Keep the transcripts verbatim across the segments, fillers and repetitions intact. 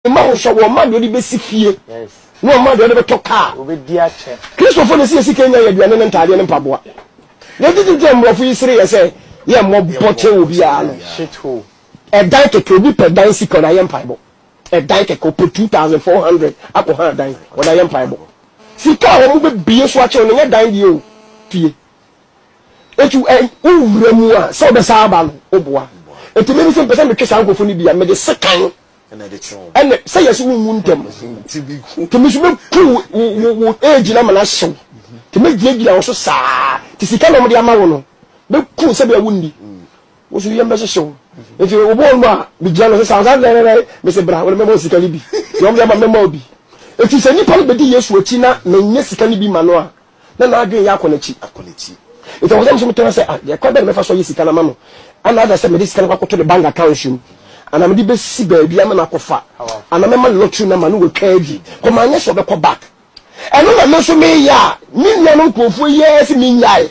ma so wo ma do di besi fie Yes. no ma do de beto car Obedi a che. Christopher ne si Kenya ya duane ne ntade ne mpaboa ne didi dem bro fu isire ye say ye mo boche obi a no Shit hole. e dan keke obi pe dan si ko na ye mpaibo e dan keke po two thousand four hundred akọ han dan wo na ye mpaibo sika wo mo be bie so a che no ye dan di o fie etu e uwura mu a so be sa aba no oboa etu me se pese me twesa nkofo ni bia me de sekan na de tron ene say yes wo mu ntem tibi to me so be ku wo age na mana hyew to me gie gie wo so saa ti sika no mo de ama wo no be ku se be wundi wo so yem be hyew etu wo bo no a bi gie no so saa saa le me se bra wo me mo sika ni bi yo mo ma me ma obi etu se nipa no be di Yesu achi na na nya sika ni bi ma no a na na adwen ya akonachi akonachi ito wazam so mutena say ah ya kwada me fa so yesi kana mamo ana da say me dis kana kwakoto the bank account shum ana me di be si ba bia me na kofa ana me ma lottery na ma no wetwa adi ko ma anya so be ko back eno na me so me ya mi nya no nkofo yes mi nyai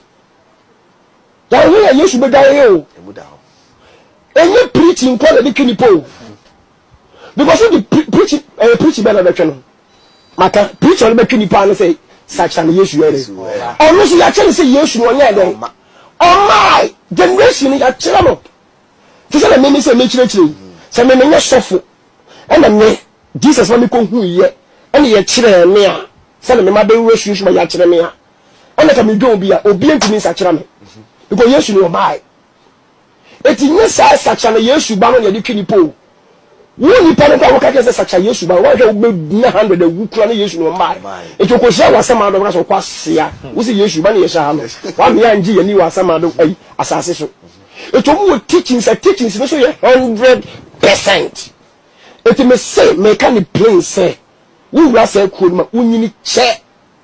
ya we ya Yesu be dai o emuda ho enye preaching ko le dikini po because the preaching eh preaching be na be tweno maka preacher be twini pa no say such an Yesu ere ono so ya kire say Yesu no nya den oh my generation ya kire no to say me me say me kire kire say me nya sofo e na me Jesus ma me ko hu ye e na ye kire me a say me ma be wu Yesu ma ya kire me a e na ka me don bi a obi antimi sa kire me because Yesu no my eti nya sa such an Yesu ba no ye de twini po wo ni pa no kwa ka kese sacha Yesu ba wo hwe wo one hundred ewu kura na Yesu no mai e to ko share wasama do so kwa sia wo si Yesu ba na ye sha no wa me anji ye ni wasama do ai asase so e to mo teaching say teaching no so ye one hundred percent e to me say me can the plain say wo wura say ko ma unyini che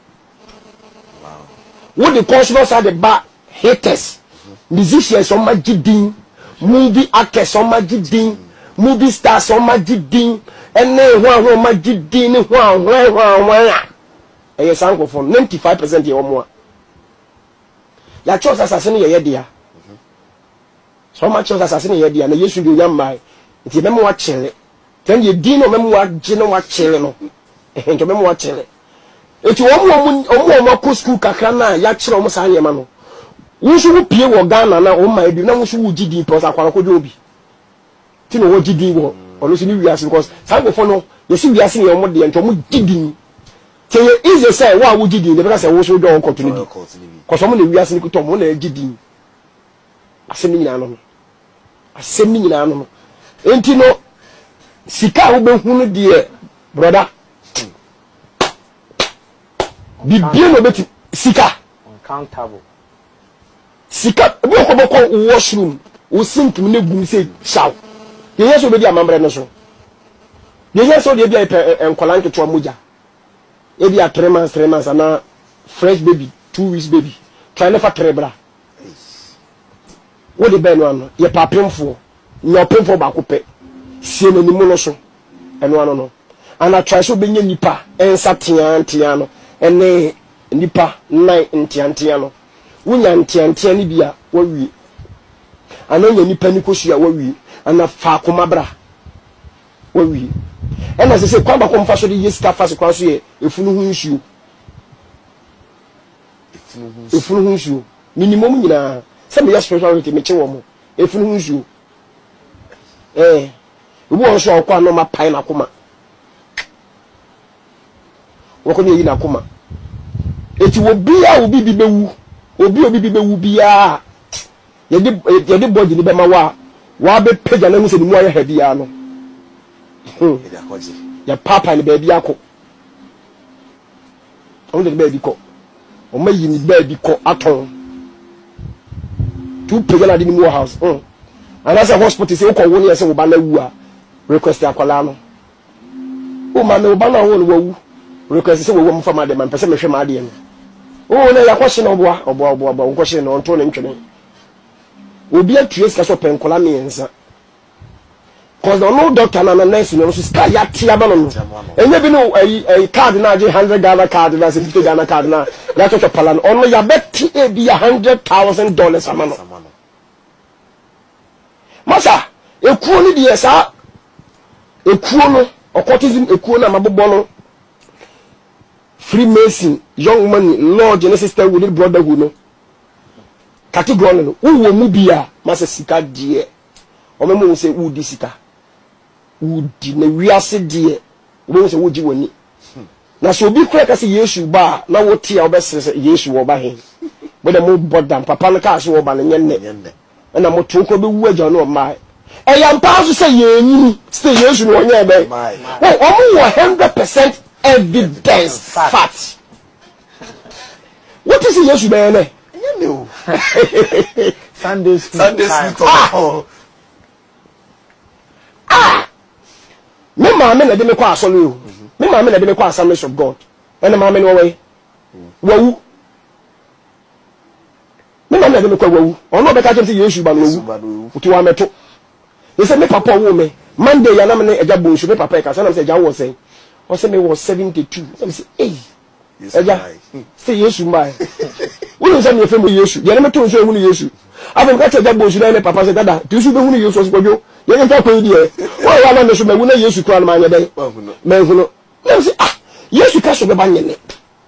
wo the conscious are the ba haters musicians on magidin movie actors on magidin movie stars on magidin ene ho ho magidin ni ho ho ho ho ya e sanko for ninety-five percent ye omo a ya chose asase ye ye dia so much chose asase ye dia na Yesu do yamma nti memo wa chele ten ye din no memo wa je no wa chele no eh nto memo wa chele eti omo omo omo ko school kakra na ya kire omo sa nyema no wusu wo pie wo Ghana na o ma ebi na wusu wo gidi pos akwara ko obi ti no wo gidi wo ono si ni wiase because sango fo no ye si wiase ne omo de nto omo gidi te ye easy say wa wo gidi de be say wo so do opportunity ko so mo ne wiase ni ko to mo na gidi asem ni nyina no asem ni nyina no enti no sika wo be hunu de brother bibie no beti sika Uncountable. Sika bi ko boko washroom o sink me negum say shaw ye yeso be di amambre no so ye yeso de bia enkola nketo amoja e bia three months three months ana fresh baby two weeks baby try never three bra wo de be no ano ye papemfo no pemfo ba ko pe sie na nimu no so eno ano no ana try so be nya nipa ensa tia tia no ene nipa nine ntia ntia no wunya ntia ntia ni bia wo wie ana nya nipa ni kosua wo wie ana fa koma bra wo wie ena se se kwa ba ko mfa so de yeska fa se kwa so ye efunu hu nsuo efunu hu efunu hu nsuo minimum nyina se me spirituality me che wo mo efunu hu nsuo eh wo wo so akwa no ma pai na koma wo ko ni yi na koma eti wo bia wo bibi bewu obi obi bibi bewu bia ye de ye de body ni be ma wa wa be page na mu se ni mu aye ha bia no hmm e da koji ya papa ni be bia ko o de be bi ko o ma yi ni be bi ko aton tu page na de ni mu house hmm ana se hospital se wo ko wo ni se wo ba na wu a request akwala no o ma me wo ba na wo no wu request se wo wo mfa ma de man pese me hwe ma de no o na ya kwhye no oboa oboa oboa oboa kwhye no onto ne ntwene obi atue ska so penkola miensa cause no doctor na na nurse no so ska ya tia ba no enye bi no ai card na je one hundred Ghana card na fifty Ghana card na ya to palan ono ya beti e bi one hundred thousand dollars amano masa ekuo ni de sa ekuo no occultism ekuo na mabobọ no Freemason young money lord and sister with brotherhood no category no wo mu bia masa sika die o memo say wo di sika wo di na wiase die wo say wo gi wani na so obi kura ka say Yesu ba na wo tia obesese Yesu wo ba he bo da mo bodam papa no ka so wo ba na nyenne na mo to ko be wu agya no ma e ya mpa so say yenyi say Yesu no onye be wo o mo one hundred percent evidence fact. fact what is Yesu be na no Sunday school Sunday school ah ah me ma me na de me kwa asole o me ma me na de me kwa Assemblies of God ene ma me no we wawu me ma me na de me kwa wawu ono be ka tell say Yesu ba no wawu uti wa meto they say me papa wo me Monday ya na me na eja bonsu me papa e ka say na say eja wo say o say me was seventy-two say me say eh eja say Yesu mai wonu say me fe mo Yesu ye na me to so ehunu Yesu afem ka eja bonsu na me papa say dada ti su be hunu Yesu so kodwo ye nka ko yi e wo wa na me so me wu na Yesu kura na ma nya den me hunu na say ah Yesu ka so be ba nyene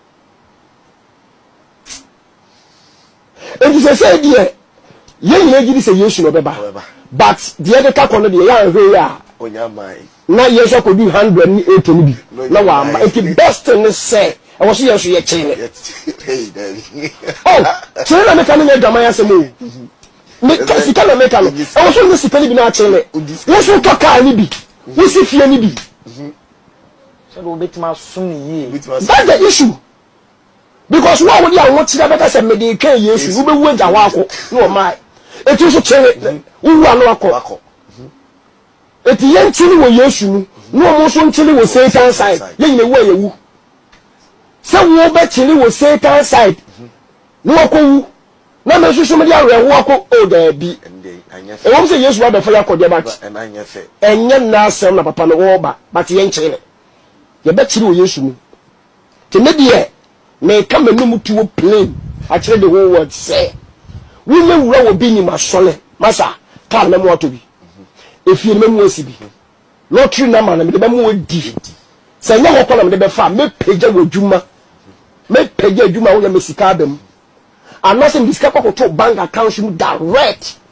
e di say say die ye nyina gidi say Yesu no be ba but the other ka kono de ya hwe ya onya mai na Yesu akodu one hundred eighty ni bi na wa ma it best in say I was Yesu ye chene hey daddy oh chene na me kan me dama ya semu me ka sika na me kan I was on sika ni bi na chene Yesu to ka ni bi we si fie ni bi so do betima sum ni ye that's the issue because why would you want to better say me dey kan Yesu we be wu agya wa akọ no mai etu so chene wu anu akọ eti yen chili wo Yesu nu no mo so nchili wo Satan side ye nyine wo yewu se wo be chili wo Satan side no akowu na me susu me dia rewo akọ o da bi e wo se Yesu ba fa yakọ de ba enye na asem na papa no wo ba but yen chili ye be chili wo Yesu nu te me die me ka manum tuwo plane a chili the whole world say we me wura wo bi ni masole masa ka na mo to bi efie me mu asibi lottery na ma na me de be mu odi se nya ho kola me de be fa me pagya wodwuma me pagya adwuma wo ya me sika abam anase me sika kwakoto bank account mu direct